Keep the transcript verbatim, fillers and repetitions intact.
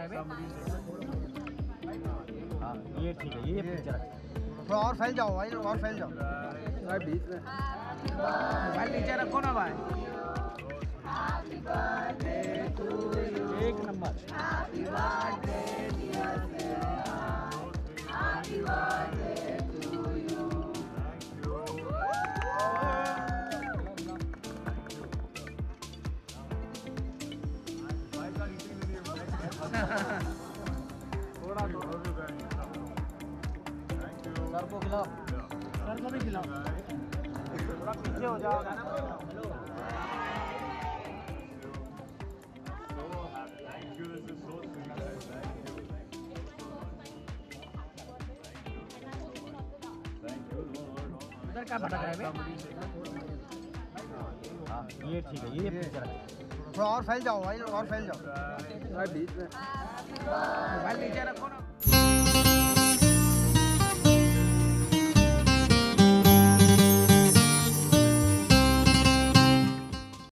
रहा है बे? हाँ ये ठीक है, ये पिक्चर थोड़ा और फैल जाओ भाई, और फैल जाओ भाई बीच में। मोबाइल नीचे रखो ना भाई। एक नंबर। थोड़ा सर को खिलाओ, सर को भी खिलाओ। थोड़ा पीछे हो जाओगा ना। इधर क्या भटक रहा है बे? हाँ ये ठीक है, ये पिक्चर थोड़ा और फैल जाओ भाई, और फैल जाओ भाई बीच में। मोबाइल नीचे रखो ना।